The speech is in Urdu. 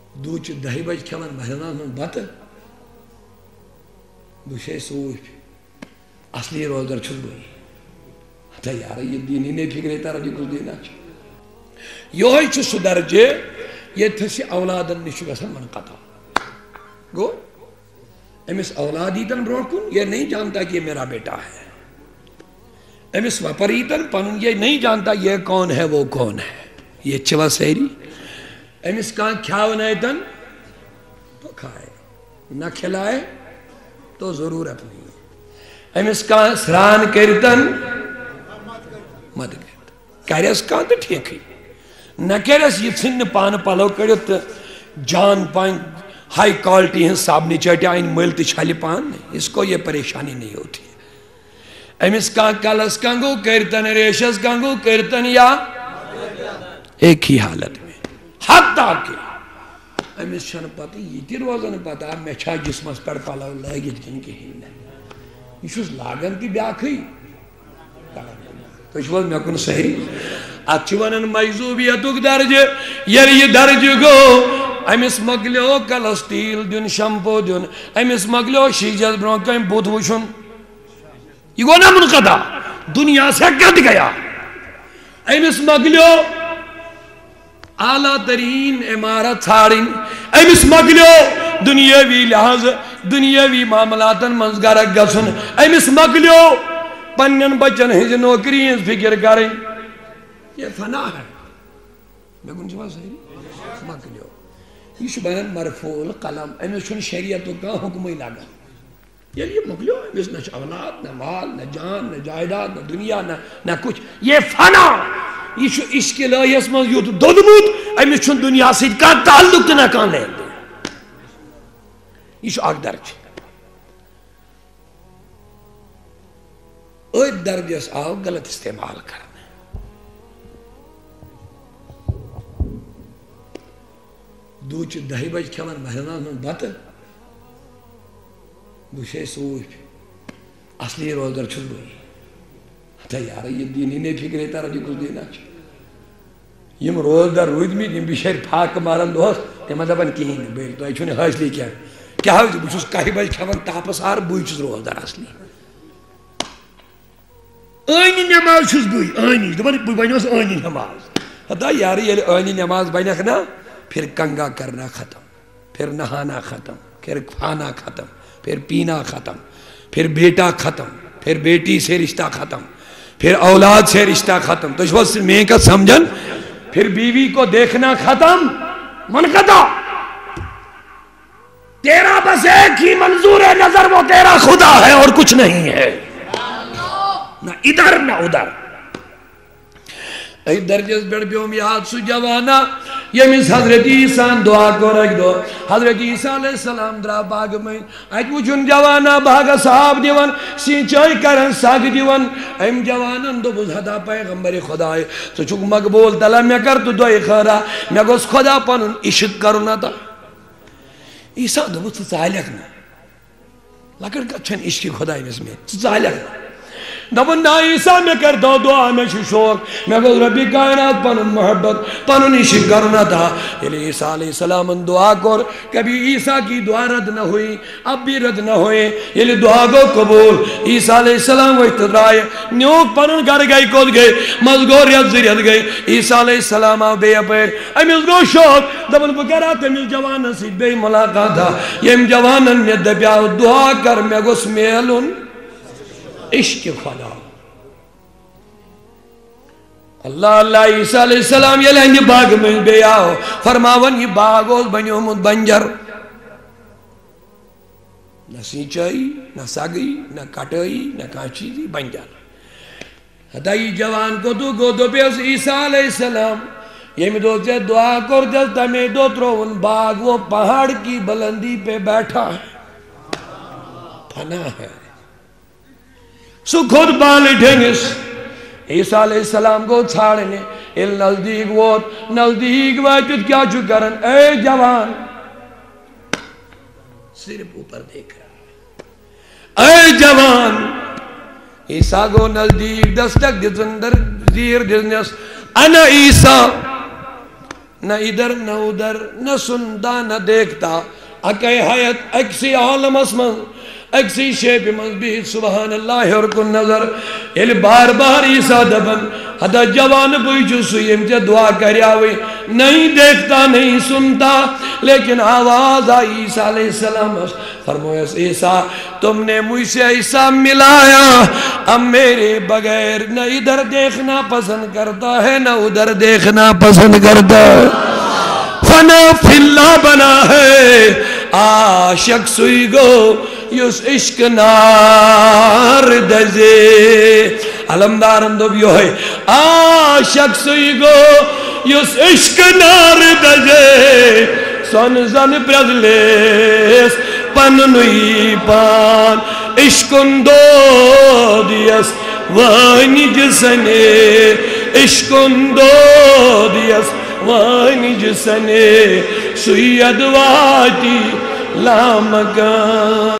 دوچ دہی بج کھیون مہرنان ہن بت بشے سوچ اصلی روزدر چھس بھئی ہتا یار یہ دینی نہیں فکر ہے تارا جی کچھ دینا یہ چھو سو درجے یہ تھسی اولادن نشو گسن منقطع گو امس اولادیتن بروکن یہ نہیں جانتا کہ یہ میرا بیٹا ہے امس وپریتن پنن یہ نہیں جانتا یہ کون ہے وہ کون ہے یہ چوا سہری امس کان کھاو نیتن تو کھائے نہ کھلائے تو ضرورت نہیں ہے امس کان سران کرتن مد کرت کریس کان تو ٹھیک ہی نہ کریس یہ سن پان پلو کرت جان پان ہائی کوالٹی ہیں صابنی چٹی آئین ملتی چھالی پان نہیں اس کو یہ پریشانی نہیں ہوتی امس کان کلس کنگو کرتن ریشس کنگو کرتن یا ایک ہی حالت میں حتیٰ کہ امس چھن پتہ یہ تی روزن پتہ میں چھا جسمس پر پلو لگت کن کہین یہ چھس لاگن تی بیاکھئی تو چھوز میں کن سہری اچھوانن مجذوبیتک درجہ یہ درجہ گو امس مگلیو کلسٹیل دن شمپو دن امس مگلیو شیجت برون کم بوت وشن یہ گو نا منقطع دنیا سے کٹ گیا امس مگلیو اعلیٰ ترین عمارت ژھارن امس مگلیو دنیاوی لحاظ دنیاوی معاملاتن منزگرک گسن امس مگلیو پنن بچن ہز نوکری ہز فکر کریں یہ فنا ہے میں کن جواب صحیح مگلیو یہ شبہن مرفوع القلم امس چھن شریعتو کا حکمی لگا یہ مگلیو امس نہ اولاد نہ مال نہ جان نہ جائیداد نہ دنیا نہ کچھ یہ فنا یہ چھو عشق الہیس من یوت دودمود امس چھن دنیا سے کا تعلق نہ کان لین دے یہ چھو آگ درج اوہ درجس آو غلط استعمال کرنے دوچ دہی بج کھیون مہرنان ہن بت بشے سوچ اصلی روزدر چھس بھئی ہتا یار یہ دینی نہیں فکر ہے تارا جی کچھ دینا یم روزدر روید میں یم بشیر پھاک مارن دوست تیمہ دبن کہیں بیل تو ایچھونے حاصلی کیا حاصلی بچوس کہی بج کھیون تاپس آر بوئی چھس روزدر اصلی آئینی نماز چھس بوئی آئینی دبن بوئی بنیوس آئینی نماز ہتا یار یہ آئینی نماز بنیخ نا پھر کنگا کرنا ختم پھر نہانا ختم پھر کھانا ختم پھر پینا ختم پھر بیٹا ختم پھر بیٹی سے رشتہ ختم پھر اولاد سے رشتہ ختم تو اس میں کا سمجھن پھر بیوی کو دیکھنا ختم منقطع تیرا بس ایک ہی منظور نظر وہ تیرا خدا ہے اور کچھ نہیں ہے نہ ادھر نہ ادھر ای درجس بیڑ بیوم یاد سو جوانا یمیس حضرت عیسیٰ دعا کو رکھ دو حضرت عیسیٰ علیہ السلام درا باغ میں ایت وچن جوانا باغ صاحب دیون سینچائی کرن ساگ دیون ایم جوانن دو بزہدہ پیغمبر خدا ہے تو چک مقبول تلا میں کر تو دعائی خورا میں گوز خدا پانن عشق کرنا تا عیسیٰ دو بس چاہلک نا لکر کچھن عشقی خدای میں چاہلک نا دبن نا عیسیٰ میں کر دو دعا میں شوق میں کہو ربی کائنات پنن محبت پنن عشق کرنا تھا یعنی عیسیٰ علیہ السلام دعا کر کبھی عیسیٰ کی دعا رد نہ ہوئی اب بھی رد نہ ہوئے یعنی دعا کو قبول عیسیٰ علیہ السلام وہ اتدرائے نیوک پنن گھر گئی کود گئی مزگور ید زریت گئی عیسیٰ علیہ السلام آو بے اپیر امیز گو شوق دبن بکرات امیز جوانن سی بے ملاقات تھا یہ جوانن میں دبیاو دعا کر میں گو سمیلن عشق خدا اللہ اللہ عیسیٰ علیہ السلام یہ لہنگی باغ میں بے آؤ فرماون یہ باغ بنیو مد بنجر نہ سینچائی نہ ساگئی نہ کٹائی نہ کانچی دی بنجر ہدائی جوان کو دو پیس عیسیٰ علیہ السلام یہ میں دو سے دعا کر جلتا میں دو ترون باغ وہ پہاڑ کی بلندی پہ بیٹھا ہے پھنا ہے سو خود بالی ڈھنگس عیسیٰ علیہ السلام کو چھاڑنے il نزدیک ووت نزدیک واجد کیا چکرن اے جوان صرف اوپر دیکھ رہا اے جوان عیسیٰ کو نزدیک دستک دزندر زیر دزنس انا عیسیٰ نہ ادھر نہ ادھر نہ سنتا نہ دیکھتا اکے حیات اکسی عالم اسمان اکسی شیپ مذبیت سبحان اللہ اور کن نظر یل بار بار عیسیٰ دبن حدا جوان بوئی جو سوئیم جا دعا کریاوی نہیں دیکھتا نہیں سنتا لیکن آواز آئی عیسیٰ علیہ السلام فرمایا عیسیٰ تم نے مجھ سے ایسا ملایا اب میرے بغیر نہ ادھر دیکھنا پسند کرتا ہے نہ ادھر دیکھنا پسند کرتا ہے فنا فی اللہ بنا ہے عاشق سوئی گو یس عشق نار دزے علمدارم دو بیو ہے عاشق سوئی گو یس عشق نار دزے سن زن پرزلیس پننوی پان عشقن دو دیس وانی جسنے عشقن دو دیس وانی جسنے سوید واتی لامگان